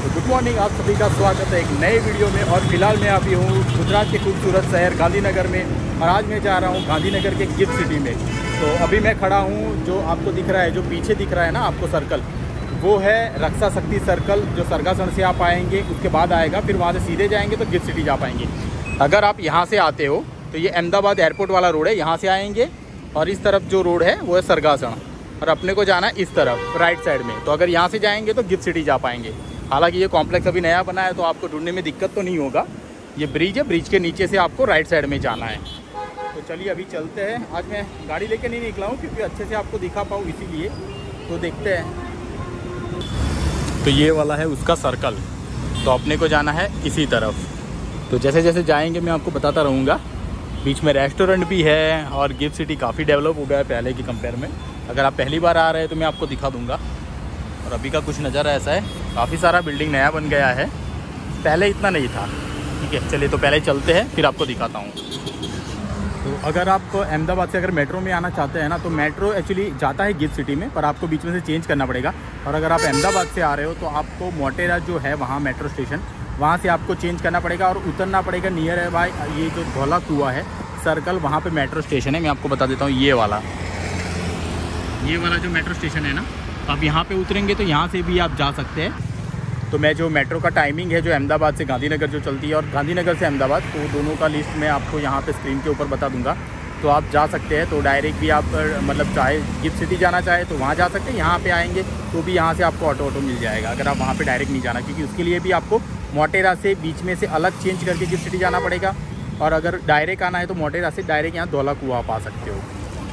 तो good morning, आप सभी का स्वागत है एक नए वीडियो में। और फिलहाल मैं अभी हूँ गुजरात के खूबसूरत शहर गांधीनगर में, और आज मैं जा रहा हूँ गांधीनगर के गिफ्ट सिटी में। तो अभी मैं खड़ा हूँ, जो आपको दिख रहा है, जो पीछे दिख रहा है ना आपको सर्कल, वो है रक्षा शक्ति सर्कल। जो सरगासन से आप आएंगे उसके बाद आएगा, फिर वहाँ से सीधे जाएंगे तो गिफ्ट सिटी जा पाएंगे। अगर आप यहाँ से आते हो तो ये अहमदाबाद एयरपोर्ट वाला रोड है, यहाँ से आएंगे और इस तरफ जो रोड है वो है सरगासन, और अपने को जाना है इस तरफ राइट साइड में। तो अगर यहाँ से जाएंगे तो गिफ्ट सिटी जा पाएंगे। हालांकि ये कॉम्प्लेक्स अभी नया बना है तो आपको ढूंढने में दिक्कत तो नहीं होगा। ये ब्रिज है, ब्रिज के नीचे से आपको राइट साइड में जाना है। तो चलिए अभी चलते हैं। आज मैं गाड़ी लेके नहीं निकला हूँ क्योंकि अच्छे से आपको दिखा पाऊँ इसीलिए। तो देखते हैं। तो ये वाला है उसका सर्कल, तो अपने को जाना है इसी तरफ। तो जैसे जैसे जाएंगे मैं आपको बताता रहूँगा। बीच में रेस्टोरेंट भी है और गिफ्ट सिटी काफ़ी डेवलप हो गया है पहले की कंपेयर में। अगर आप पहली बार आ रहे हैं तो मैं आपको दिखा दूंगा। और अभी का कुछ नज़ारा ऐसा है, काफ़ी सारा बिल्डिंग नया बन गया है, पहले इतना नहीं था। ठीक है, चलिए तो पहले चलते हैं फिर आपको दिखाता हूँ। तो अगर आप अहमदाबाद से अगर मेट्रो में आना चाहते हैं ना, तो मेट्रो एक्चुअली जाता है गिफ्ट सिटी में, पर आपको बीच में से चेंज करना पड़ेगा। और अगर आप अहमदाबाद से आ रहे हो तो आपको मोटेरा जो है वहाँ मेट्रो स्टेशन, वहाँ से आपको चेंज करना पड़ेगा और उतरना पड़ेगा नियर है भाई ये जो धौला कुआं है सर्कल, वहाँ पे मेट्रो स्टेशन है। मैं आपको बता देता हूँ, ये वाला जो मेट्रो स्टेशन है ना, आप यहाँ पे उतरेंगे तो यहाँ से भी आप जा सकते हैं। तो मैं जो मेट्रो का टाइमिंग है जो अहमदाबाद से गांधीनगर जो चलती है और गांधीनगर से अहमदाबाद, तो दोनों का लिस्ट मैं आपको यहाँ पे स्क्रीन के ऊपर बता दूँगा। तो आप जा सकते हैं। तो डायरेक्ट भी आप मतलब चाहे गिफ्ट सिटी जाना चाहे तो वहाँ जा सकते हैं। यहाँ पे आएंगे तो भी यहाँ से आपको ऑटो मिल जाएगा, अगर आप वहाँ पे डायरेक्ट नहीं जाना, क्योंकि उसके लिए भी आपको मोटेरा से बीच में से अलग चेंज करके गिफ्ट सिटी जाना पड़ेगा। और अगर डायरेक्ट आना है तो मोटेरा से डायरेक्ट यहाँ धौला कुआं आप आ सकते हो।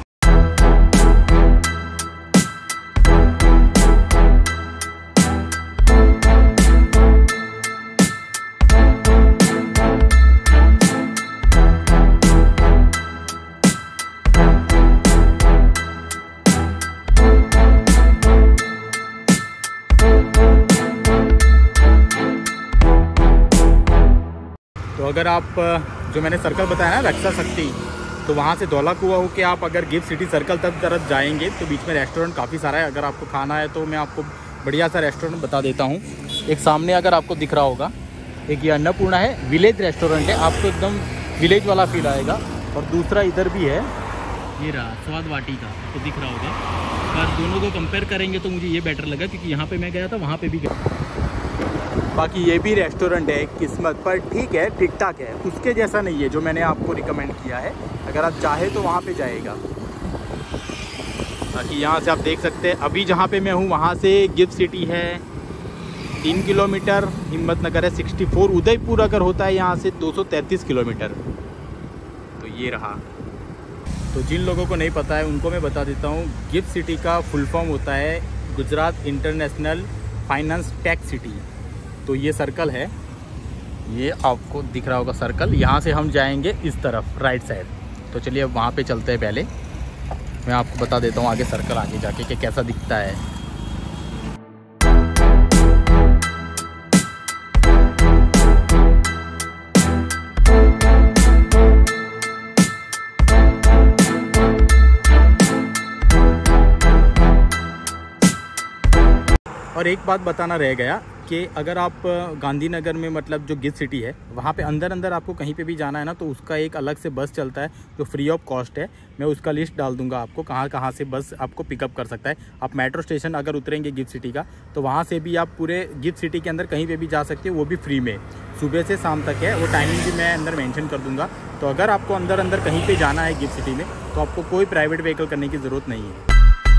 तो अगर आप जो मैंने सर्कल बताया ना रक्षा शक्ति, तो वहाँ से धौला कुआं होके आप अगर गिफ्ट सिटी सर्कल तक तरफ जाएंगे तो बीच में रेस्टोरेंट काफ़ी सारा है। अगर आपको खाना है तो मैं आपको बढ़िया सा रेस्टोरेंट बता देता हूँ। एक सामने अगर आपको दिख रहा होगा, एक ये अन्नपूर्णा है, विलेज रेस्टोरेंट है, आपको एकदम विलेज वाला फील आएगा। और दूसरा इधर भी है, ये रहा स्वाद वाटिका, तो दिख रहा होगा। पर दोनों को कंपेयर करेंगे तो मुझे ये बेटर लगा, क्योंकि यहाँ पर मैं गया था, वहाँ पर भी गया। बाकी ये भी रेस्टोरेंट है किस्मत, पर ठीक है, ठीक ठाक है, उसके जैसा नहीं है जो मैंने आपको रिकमेंड किया है। अगर आप चाहे तो वहाँ पे जाएगा। बाकी यहाँ से आप देख सकते हैं, अभी जहाँ पे मैं हूँ वहाँ से गिफ्ट सिटी है 3 किलोमीटर, हिम्मतनगर है 64, उदयपुर अगर होता है यहाँ से 233 किलोमीटर। तो ये रहा। तो जिन लोगों को नहीं पता है उनको मैं बता देता हूँ, गिफ्ट सिटी का फुल फॉर्म होता है Gujarat international finance tech city. तो ये सर्कल है, ये आपको दिख रहा होगा सर्कल, यहाँ से हम जाएंगे इस तरफ राइट साइड। तो चलिए अब वहाँ पे चलते हैं। पहले मैं आपको बता देता हूँ आगे सर्कल आगे जाके कि कैसा दिखता है। और एक बात बताना रह गया कि अगर आप गांधीनगर में मतलब जो गिफ्ट सिटी है वहाँ पे अंदर आपको कहीं पे भी जाना है ना, तो उसका एक अलग से बस चलता है जो फ्री ऑफ कॉस्ट है। मैं उसका लिस्ट डाल दूंगा आपको, कहाँ से बस आपको पिकअप कर सकता है। आप मेट्रो स्टेशन अगर उतरेंगे गिफ्ट सिटी का, तो वहाँ से भी आप पूरे गिफ्ट सिटी के अंदर कहीं पे भी जा सकते हो, वो भी फ्री में। सुबह से शाम तक है, वो टाइमिंग भी मैं अंदर मेंशन कर दूंगा। तो अगर आपको अंदर कहीं पर जाना है गिफ्ट सिटी में, तो आपको कोई प्राइवेट व्हीकल करने की ज़रूरत नहीं है।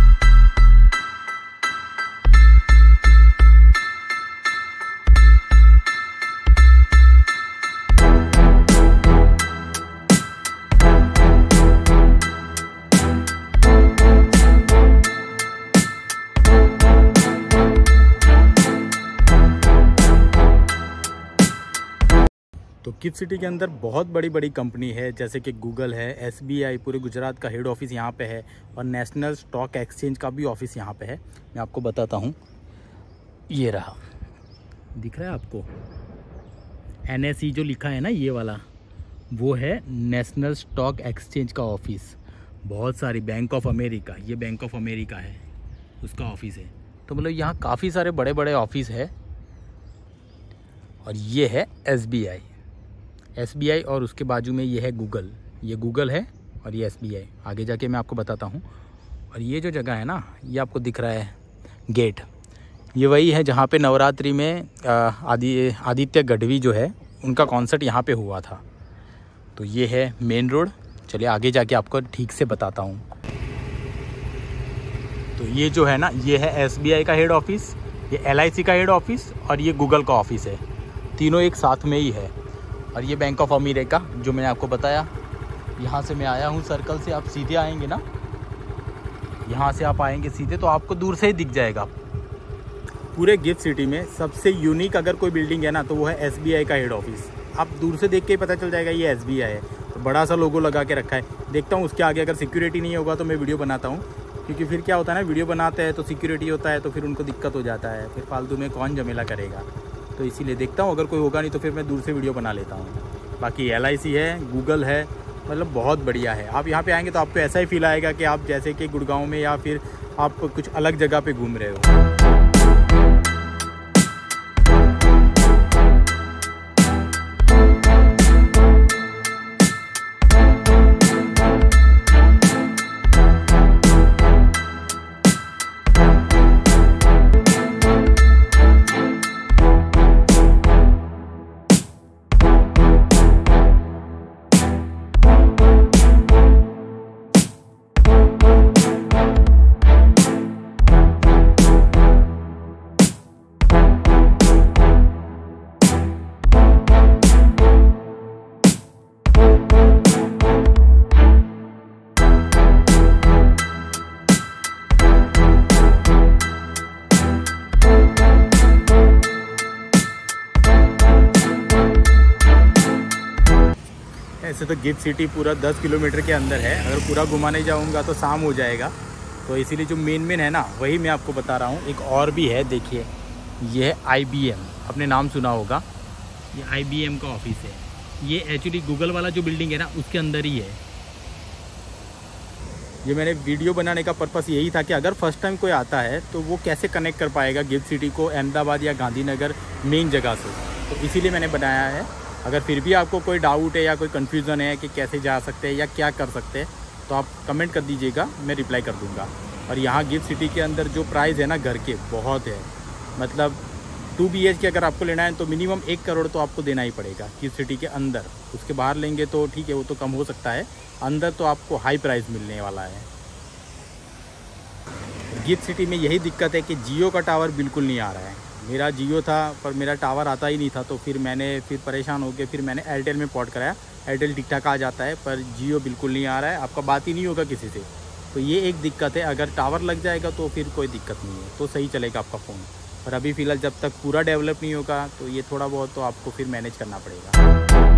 तो गिफ्ट सिटी के अंदर बहुत बड़ी कंपनी है, जैसे कि गूगल है, SBI, पूरे गुजरात का हेड ऑफिस यहाँ पे है, और नेशनल स्टॉक एक्सचेंज का भी ऑफिस यहाँ पे है। मैं आपको बताता हूँ, ये रहा, दिख रहा है आपको NSE जो लिखा है ना, ये वाला वो है नेशनल स्टॉक एक्सचेंज का ऑफिस। बहुत सारी बैंक ऑफ अमेरिका, ये बैंक ऑफ अमेरिका है, उसका ऑफिस है। तो मतलब यहाँ काफ़ी सारे बड़े बड़े ऑफिस है। और ये है SBI और उसके बाजू में ये है गूगल। ये गूगल है और ये SBI। आगे जाके मैं आपको बताता हूँ। और ये जो जगह है ना, ये आपको दिख रहा है गेट, ये वही है जहाँ पे नवरात्रि में आदित्य गढ़वी जो है उनका कॉन्सर्ट यहाँ पे हुआ था। तो ये है मेन रोड। चलिए आगे जाके आपको ठीक से बताता हूँ। तो ये जो है ना, ये है SBI का हेड ऑफिस, ये LIC का हेड ऑफिस और ये गूगल का ऑफिस है। तीनों एक साथ में ही है। और ये बैंक ऑफ अमेरिका जो मैंने आपको बताया, यहाँ से मैं आया हूँ सर्कल से। आप सीधे आएंगे ना, यहाँ से आप आएंगे सीधे तो आपको दूर से ही दिख जाएगा। पूरे गिफ्ट सिटी में सबसे यूनिक अगर कोई बिल्डिंग है ना तो वो है SBI का हेड ऑफिस। आप दूर से देख के ही पता चल जाएगा ये SBI है। तो बड़ा सा लोगो लगा के रखा है। देखता हूँ उसके आगे अगर सिक्योरिटी नहीं होगा तो मैं वीडियो बनाता हूँ, क्योंकि फिर क्या होता है ना, वीडियो बनाते हैं तो सिक्योरिटी होता है तो फिर उनको दिक्कत हो जाता है, फिर फालतू में कौन झमेला करेगा। तो इसीलिए देखता हूँ, अगर कोई होगा नहीं तो फिर मैं दूर से वीडियो बना लेता हूँ। बाकी LIC है, गूगल है, मतलब बहुत बढ़िया है। आप यहाँ पे आएंगे तो आपको ऐसा ही फील आएगा कि आप जैसे कि गुड़गांव में या फिर आप कुछ अलग जगह पे घूम रहे हो। ऐसे तो गिफ्ट सिटी पूरा 10 किलोमीटर के अंदर है। अगर पूरा घुमाने जाऊंगा तो शाम हो जाएगा, तो इसीलिए जो मेन है ना वही मैं आपको बता रहा हूँ। एक और भी है, देखिए ये है IBM, आपने नाम सुना होगा। ये IBM का ऑफिस है। ये एक्चुअली गूगल वाला जो बिल्डिंग है ना उसके अंदर ही है। ये मैंने वीडियो बनाने का पर्पस यही था कि अगर फर्स्ट टाइम कोई आता है तो वो कैसे कनेक्ट कर पाएगा गिफ्ट सिटी को अहमदाबाद या गांधीनगर मेन जगह से, तो इसीलिए मैंने बनाया है। अगर फिर भी आपको कोई डाउट है या कोई कन्फ्यूज़न है कि कैसे जा सकते हैं या क्या कर सकते हैं तो आप कमेंट कर दीजिएगा, मैं रिप्लाई कर दूंगा। और यहाँ गिफ्ट सिटी के अंदर जो प्राइस है ना घर के, बहुत है। मतलब 2 BHK अगर आपको लेना है तो मिनिमम 1 करोड़ तो आपको देना ही पड़ेगा गिफ्ट सिटी के अंदर। उसके बाहर लेंगे तो ठीक है, वो तो कम हो सकता है, अंदर तो आपको हाई प्राइस मिलने वाला है। गिफ्ट सिटी में यही दिक्कत है कि जियो का टावर बिल्कुल नहीं आ रहा है। मेरा जियो था पर मेरा टावर आता ही नहीं था, तो फिर परेशान हो के फिर मैंने एयरटेल में पोर्ट कराया। एयरटेल ठीक ठाक आ जाता है पर जियो बिल्कुल नहीं आ रहा है, आपका बात ही नहीं होगा किसी से। तो ये एक दिक्कत है। अगर टावर लग जाएगा तो फिर कोई दिक्कत नहीं है, तो सही चलेगा आपका फ़ोन। पर अभी फ़िलहाल जब तक पूरा डेवलप नहीं होगा तो ये थोड़ा बहुत तो आपको फिर मैनेज करना पड़ेगा।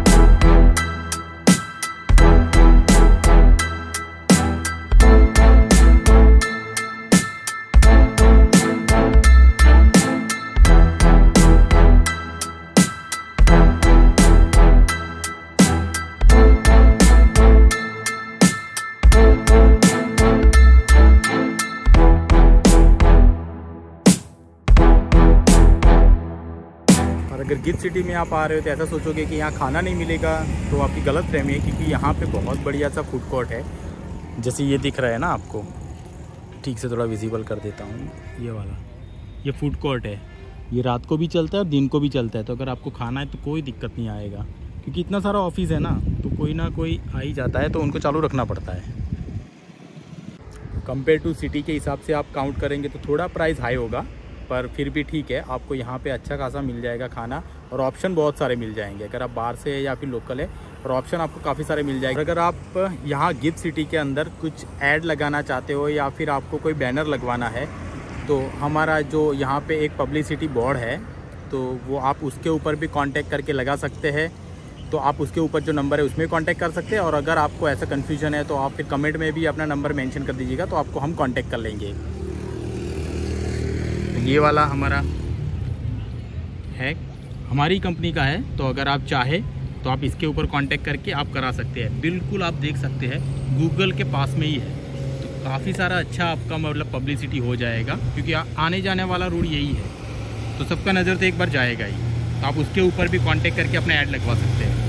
अगर गिफ्ट सिटी में आप आ रहे हो तो ऐसा सोचोगे कि यहाँ खाना नहीं मिलेगा तो आपकी गलत फहमी है, क्योंकि यहाँ पे बहुत बढ़िया सा फूड कोर्ट है। जैसे ये दिख रहा है ना आपको, ठीक से थोड़ा विजिबल कर देता हूँ, ये वाला ये फूड कोर्ट है। ये रात को भी चलता है और दिन को भी चलता है, तो अगर आपको खाना है तो कोई दिक्कत नहीं आएगा, क्योंकि इतना सारा ऑफिस है ना तो कोई ना कोई आ ही जाता है, तो उनको चालू रखना पड़ता है। कंपेयर टू सिटी के हिसाब से आप काउंट करेंगे तो थोड़ा प्राइस हाई होगा, पर फिर भी ठीक है, आपको यहाँ पे अच्छा खासा मिल जाएगा खाना, और ऑप्शन बहुत सारे मिल जाएंगे। अगर आप बाहर से है या फिर लोकल है, और ऑप्शन आपको काफ़ी सारे मिल जाएंगे। अगर आप यहाँ गिफ्ट सिटी के अंदर कुछ ऐड लगाना चाहते हो या फिर आपको कोई बैनर लगवाना है, तो हमारा जो यहाँ पे एक पब्लिसिटी बोर्ड है, तो वो आप उसके ऊपर भी कांटेक्ट करके लगा सकते हैं। तो आप उसके ऊपर जो नंबर है उसमें कांटेक्ट कर सकते हैं, और अगर आपको ऐसा कन्फ्यूजन है तो आप फिर कमेंट में भी अपना नंबर मेंशन कर दीजिएगा, तो आपको हम कांटेक्ट कर लेंगे। ये वाला हमारा है, हमारी कंपनी का है, तो अगर आप चाहे तो आप इसके ऊपर कांटेक्ट करके आप करा सकते हैं। बिल्कुल आप देख सकते हैं गूगल के पास में ही है, तो काफ़ी सारा अच्छा आपका मतलब पब्लिसिटी हो जाएगा, क्योंकि आने जाने वाला रोड यही है, तो सबका नज़र तो एक बार जाएगा ही। तो आप उसके ऊपर भी कांटेक्ट करके अपना ऐड लगवा सकते हैं।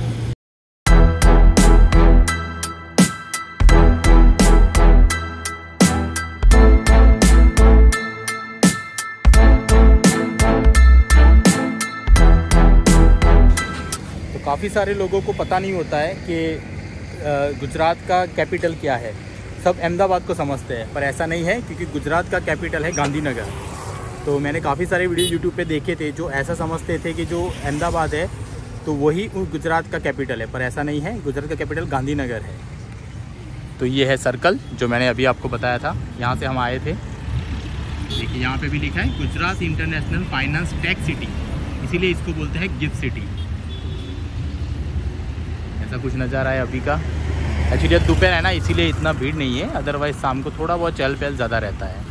तो काफ़ी सारे लोगों को पता नहीं होता है कि गुजरात का कैपिटल क्या है। सब अहमदाबाद को समझते हैं, पर ऐसा नहीं है, क्योंकि गुजरात का कैपिटल है गांधीनगर। तो मैंने काफ़ी सारे वीडियो यूट्यूब पे देखे थे जो ऐसा समझते थे कि जो अहमदाबाद है तो वही गुजरात का कैपिटल है, पर ऐसा नहीं है। गुजरात का कैपिटल गांधीनगर है। तो ये है सर्कल जो मैंने अभी आपको बताया था, यहाँ से हम आए थे। देखिए यहाँ पे भी लिखा है Gujarat international finance tech city, इसीलिए इसको बोलते हैं गिफ्ट सिटी। ऐसा कुछ नज़ारा है अभी का। एक्चुअली अब दोपहर है ना, इसीलिए इतना भीड़ नहीं है, अदरवाइज़ शाम को थोड़ा बहुत चहल पहल ज़्यादा रहता है।